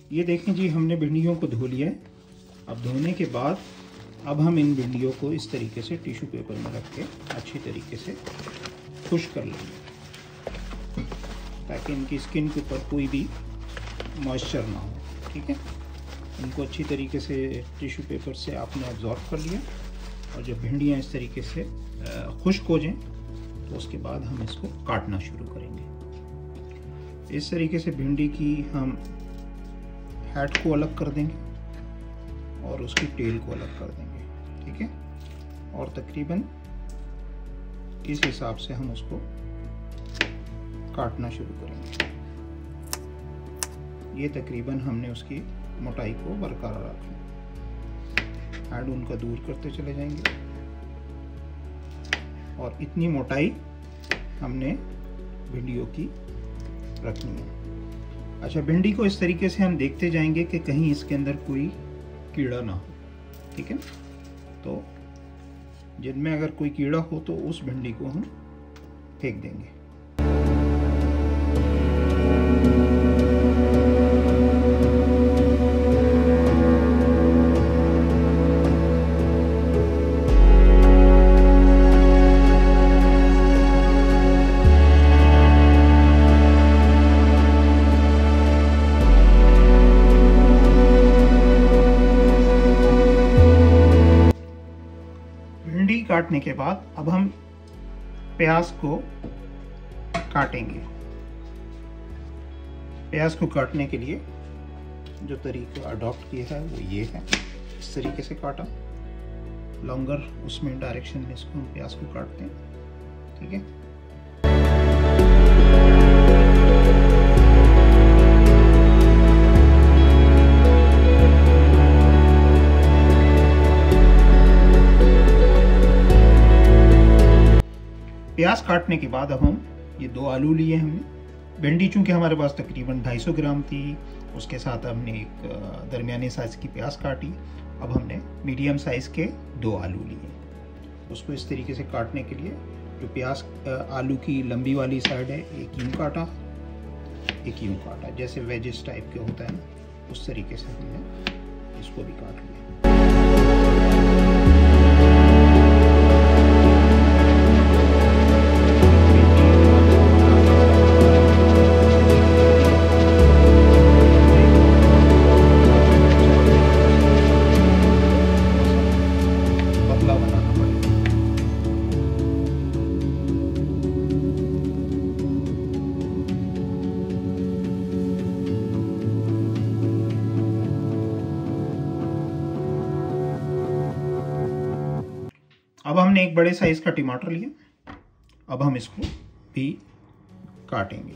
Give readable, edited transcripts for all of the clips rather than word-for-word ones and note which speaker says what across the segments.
Speaker 1: ये देखें जी, हमने भिंडियों को धो लिया है। अब धोने के बाद अब हम इन भिंडियों को इस तरीके से टिश्यू पेपर में रख के अच्छी तरीके से खुश्क कर लेंगे ताकि इनकी स्किन के ऊपर कोई भी मॉइस्चर ना हो। ठीक है, इनको अच्छी तरीके से टिश्यू पेपर से आपने एब्जॉर्ब कर लिया और जब भिंडियाँ इस तरीके से खुश्क हो जाएं तो उसके बाद हम इसको काटना शुरू करेंगे। इस तरीके से भिंडी की हम हेड को अलग कर देंगे और उसकी टेल को अलग कर देंगे। ठीक है, और तकरीबन इस हिसाब से हम उसको काटना शुरू करेंगे। ये तकरीबन हमने उसकी मोटाई को बरकरार रखना, हेड उनका दूर करते चले जाएंगे और इतनी मोटाई हमने भिंडियों की रखनी है। अच्छा, भिंडी को इस तरीके से हम देखते जाएंगे कि कहीं इसके अंदर कोई कीड़ा ना हो। ठीक है, तो जिनमें अगर कोई कीड़ा हो तो उस भिंडी को हम फेंक देंगे। काटने के बाद अब हम प्याज को काटेंगे। प्याज को काटने के लिए जो तरीका अडॉप्ट किया है वो ये है, इस तरीके से काटा लॉन्गर उसमें डायरेक्शन में इसको हम प्याज को काटते हैं। ठीक है, प्याज काटने के बाद अब हम ये 2 आलू लिए हमने। भिंडी चूँकि हमारे पास तकरीबन 250 ग्राम थी, उसके साथ हमने एक दरमियाने साइज़ की प्याज काटी। अब हमने मीडियम साइज़ के 2 आलू लिए। उसको इस तरीके से काटने के लिए जो प्याज आलू की लंबी वाली साइड है, एक यूँ काटा, एक यूँ काटा, जैसे वेजेस टाइप के होता है ना, उस तरीके से हमने इसको भी काट लिया। अब हमने एक बड़े साइज का टमाटर लिया। अब हम इसको भी काटेंगे।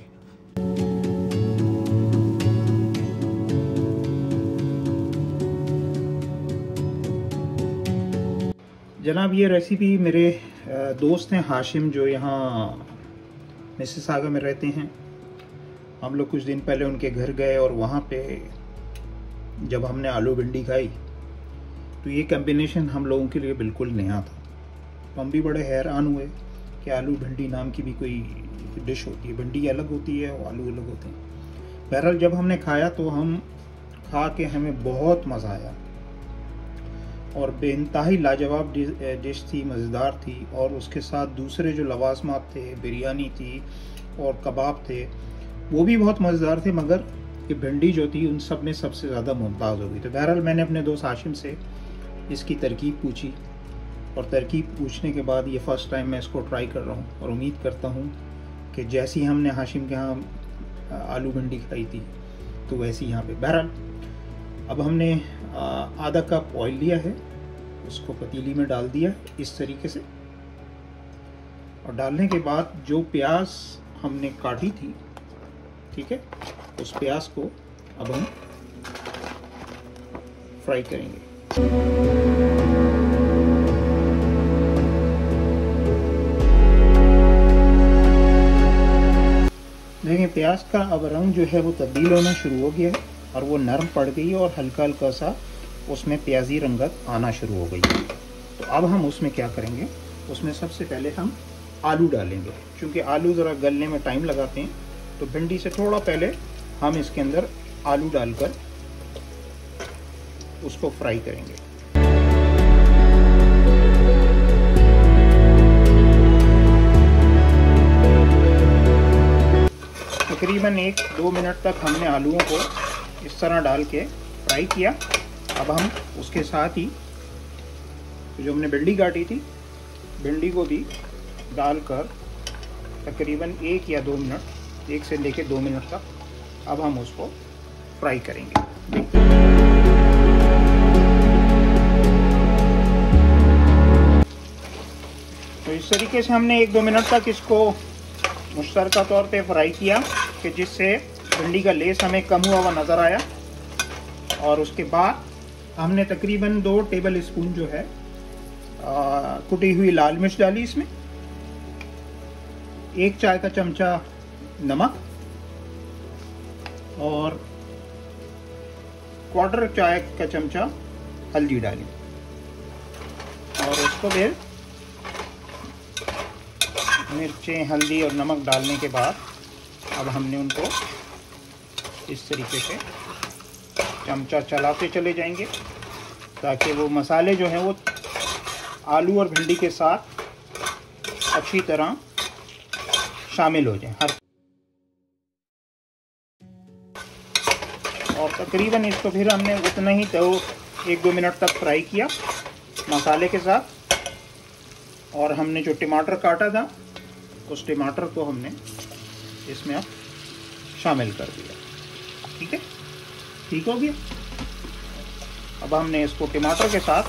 Speaker 1: जनाब, ये रेसिपी मेरे दोस्त हैं हाशिम, जो यहाँ मिसिसागा में रहते हैं। हम लोग कुछ दिन पहले उनके घर गए और वहाँ पे जब हमने आलू भिंडी खाई तो ये कॉम्बिनेशन हम लोगों के लिए बिल्कुल नया था। हम भी बड़े हैरान हुए कि आलू भिंडी नाम की भी कोई डिश होती है। भिंडी अलग होती है और आलू अलग होते हैं। बहरहाल जब हमने खाया तो हम खा के हमें बहुत मज़ा आया और बेइंतहाई लाजवाब डिश थी, मज़ेदार थी। और उसके साथ दूसरे जो लवाज़मात थे, बिरयानी थी और कबाब थे, वो भी बहुत मज़ेदार थे, मगर ये भिंडी जो थी उन सब में सबसे ज़्यादा मुमताज़ हो गई। तो बहरहाल मैंने अपने दोस्त हाशिम से इसकी तरकीब पूछी और तरकीब पूछने के बाद ये फ़र्स्ट टाइम मैं इसको ट्राई कर रहा हूँ और उम्मीद करता हूँ कि जैसी हमने हाशिम के यहाँ आलू भिंडी खाई थी तो वैसी यहाँ पे। बहरहाल अब हमने आधा कप ऑयल लिया है, उसको पतीली में डाल दिया इस तरीके से, और डालने के बाद जो प्याज हमने काटी थी, ठीक है, उस प्याज को अब हम फ्राई करेंगे। देखें, प्याज का अब रंग जो है वो तब्दील होना शुरू हो गया है और वो नरम पड़ गई है और हल्का हल्का सा उसमें प्याजी रंगत आना शुरू हो गई है। तो अब हम उसमें क्या करेंगे, उसमें सबसे पहले हम आलू डालेंगे। क्योंकि आलू ज़रा गलने में टाइम लगाते हैं तो भिंडी से थोड़ा पहले हम इसके अंदर आलू डालकर उसको फ्राई करेंगे। तकरीबन 1-2 मिनट तक हमने आलूओं को इस तरह डाल के फ्राई किया। अब हम उसके साथ ही जो हमने भिंडी काटी थी, भिंडी को भी डालकर तकरीबन 1 या 2 मिनट, 1 से लेकर 2 मिनट तक अब हम उसको फ्राई करेंगे। देखते हैं। तो इस तरीके से हमने 1-2 मिनट तक इसको मुश्तरका तौर पे फ्राई किया कि जिससे भिंडी का लेस हमें कम हुआ हुआ नज़र आया। और उसके बाद हमने तकरीबन 2 टेबल स्पून जो है कुटी हुई लाल मिर्च डाली इसमें, 1 चाय का चमचा नमक और 1/4 चाय का चमचा हल्दी डाली। और उसको फिर मिर्चें, हल्दी और नमक डालने के बाद अब हमने उनको इस तरीके से चमचा चलाते चले जाएंगे ताकि वो मसाले जो हैं वो आलू और भिंडी के साथ अच्छी तरह शामिल हो जाएं। और तकरीबन इसको फिर हमने उतना ही तो 1-2 मिनट तक फ्राई किया मसाले के साथ। और हमने जो टमाटर काटा था उस टमाटर को हमने इसमें अब शामिल कर दिया। ठीक है, ठीक हो गया। अब हमने इसको टमाटर के साथ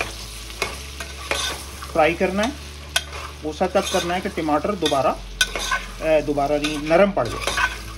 Speaker 1: फ्राई करना है, उसा तक करना है कि टमाटर दोबारा नहीं नरम पड़ जाए।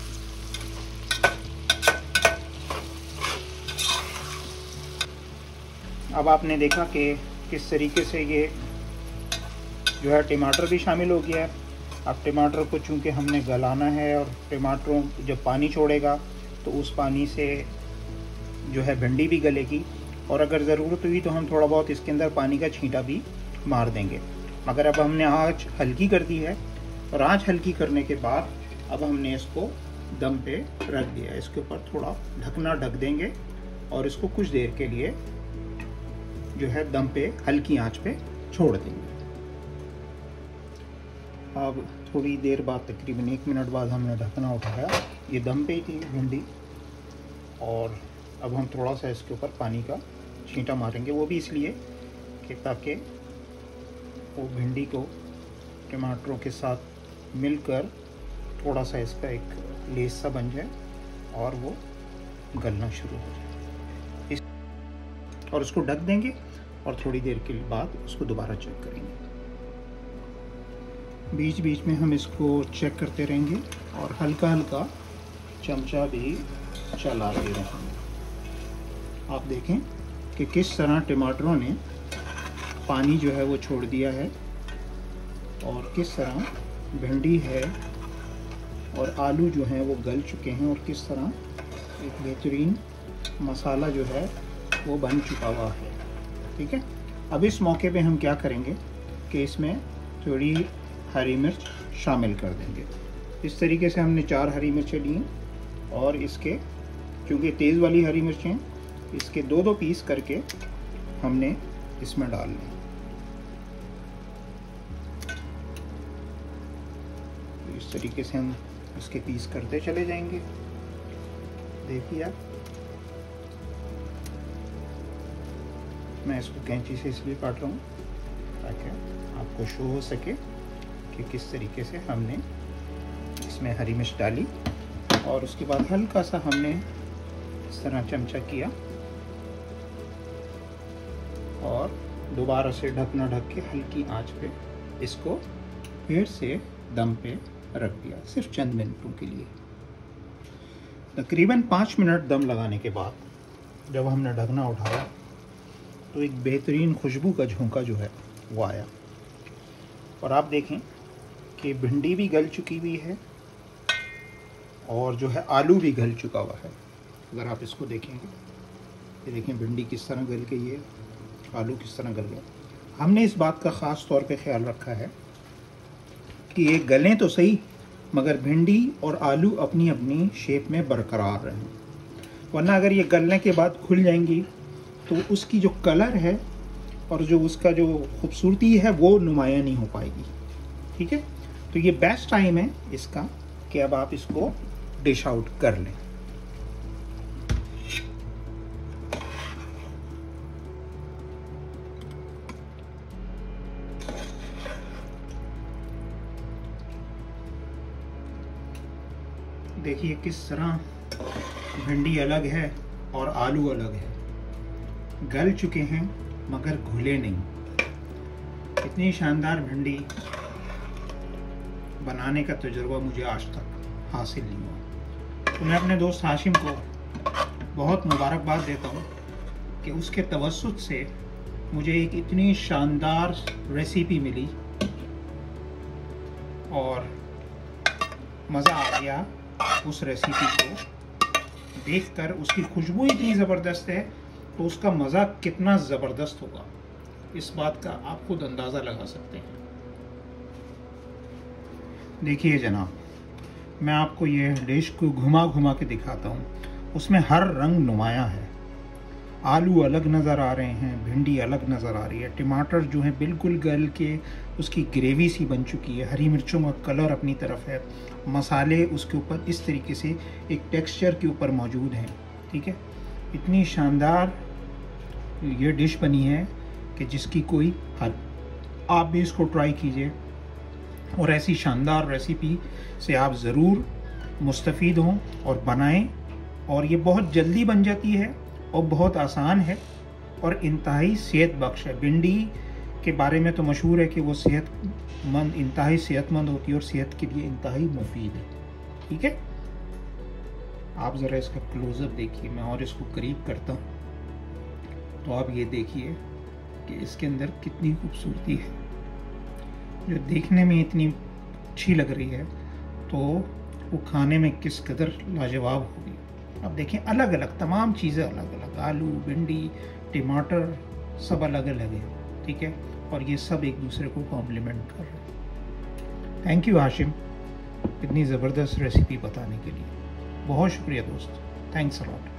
Speaker 1: अब आपने देखा कि किस तरीके से ये जो है टमाटर भी शामिल हो गया है। अब टमाटर को चूँकि हमने गलाना है और टमाटरों जब पानी छोड़ेगा तो उस पानी से जो है भिंडी भी गलेगी। और अगर ज़रूरत हुई तो हम थोड़ा बहुत इसके अंदर पानी का छींटा भी मार देंगे। मगर अब हमने आँच हल्की कर दी है और आँच हल्की करने के बाद अब हमने इसको दम पे रख दिया। इसके ऊपर थोड़ा ढकना ढक देंगे और इसको कुछ देर के लिए जो है दम पे हल्की आंच पे छोड़ देंगे। अब थोड़ी देर बाद तकरीबन 1 मिनट बाद हमने ढकना उठाया, ये दम पे ही थी भिंडी। और अब हम थोड़ा सा इसके ऊपर पानी का छींटा मारेंगे, वो भी इसलिए कि ताकि वो भिंडी को टमाटरों के साथ मिलकर थोड़ा सा इसका एक लेस सा बन जाए और वो गलना शुरू हो जाए। और उसको ढक देंगे और थोड़ी देर के बाद उसको दोबारा चेक करेंगे। बीच बीच में हम इसको चेक करते रहेंगे और हल्का हल्का चमचा भी चलाते रहेंगे। आप देखें कि किस तरह टमाटरों ने पानी जो है वो छोड़ दिया है और किस तरह भिंडी है और आलू जो हैं वो गल चुके हैं और किस तरह एक बेहतरीन मसाला जो है वो बन चुका हुआ है। ठीक है, अब इस मौके पे हम क्या करेंगे कि इसमें थोड़ी हरी मिर्च शामिल कर देंगे। इस तरीके से हमने 4 हरी मिर्चें ली और इसके चूँकि तेज़ वाली हरी मिर्चें हैं, इसके 2-2 पीस करके हमने इसमें डाल लें। इस तरीके से हम इसके पीस करते चले जाएंगे। देखिए आप, मैं इसको कैंची से इसलिए काट रहा हूँ ताकि आपको शो हो सके कि किस तरीके से हमने इसमें हरी मिर्च डाली। और उसके बाद हल्का सा हमने इस तरह चमचा किया और दोबारा से ढकना ढक के हल्की आंच पे इसको फिर से दम पे रख दिया, सिर्फ चंद मिनटों के लिए। तकरीबन 5 मिनट दम लगाने के बाद जब हमने ढकना उठाया तो एक बेहतरीन खुशबू का झोंका जो है वो आया। और आप देखें कि भिंडी भी गल चुकी हुई है और जो है आलू भी गल चुका हुआ है। अगर आप इसको देखेंगे, ये देखें भिंडी किस तरह गल गई है, आलू किस तरह गल गया। हमने इस बात का ख़ास तौर पे ख्याल रखा है कि ये गलें तो सही मगर भिंडी और आलू अपनी अपनी शेप में बरकरार रहें, वरना अगर ये गलने के बाद खुल जाएंगी तो उसकी जो कलर है और जो उसका जो खूबसूरती है वो नुमाया नहीं हो पाएगी। ठीक है, तो ये बेस्ट टाइम है इसका कि अब आप इसको डिश आउट कर लें। देखिए किस तरह भिंडी अलग है और आलू अलग है, गल चुके हैं मगर घुले नहीं। इतनी शानदार भिंडी बनाने का तजुर्बा मुझे आज तक हासिल नहीं हुआ। तो मैं अपने दोस्त हाशिम को बहुत मुबारकबाद देता हूँ कि उसके तवस्सुत से मुझे एक इतनी शानदार रेसिपी मिली और मज़ा आ गया उस रेसिपी को देखकर। उसकी खुशबू इतनी ज़बरदस्त है तो उसका मज़ा कितना ज़बरदस्त होगा इस बात का आप खुद अंदाज़ा लगा सकते हैं। देखिए जनाब, मैं आपको ये डिश को घुमा घुमा के दिखाता हूँ। उसमें हर रंग नुमाया है, आलू अलग नज़र आ रहे हैं, भिंडी अलग नज़र आ रही है, टमाटर जो है बिल्कुल गल के उसकी ग्रेवी सी बन चुकी है, हरी मिर्चों का कलर अपनी तरफ है, मसाले उसके ऊपर इस तरीके से एक टेक्सचर के ऊपर मौजूद हैं। ठीक है, इतनी शानदार ये डिश बनी है कि जिसकी कोई हद। आप भी इसको ट्राई कीजिए और ऐसी शानदार रेसिपी से आप ज़रूर मुस्तफ़ीद हों और बनाएं। और ये बहुत जल्दी बन जाती है और बहुत आसान है और इंतहाई सेहत बख्श है। भिंडी के बारे में तो मशहूर है कि वो सेहतमंद, इंतहाई सेहतमंद होती है और सेहत के लिए इंतहाई मुफीद है। ठीक है, आप ज़रा इसका क्लोज़अप देखिए, मैं और इसको करीब करता हूँ तो आप ये देखिए कि इसके अंदर कितनी खूबसूरती है, जो देखने में इतनी अच्छी लग रही है तो वो खाने में किस कदर लाजवाब होगी। अब देखें, अलग अलग तमाम चीज़ें अलग अलग, आलू, भिंडी, टमाटर सब अलग अलग है। ठीक है, और ये सब एक दूसरे को कॉम्प्लीमेंट कर रहे हैं। थैंक यू हाशिम इतनी ज़बरदस्त रेसिपी बताने के लिए। बहुत शुक्रिया दोस्त, थैंक्स अ लॉट।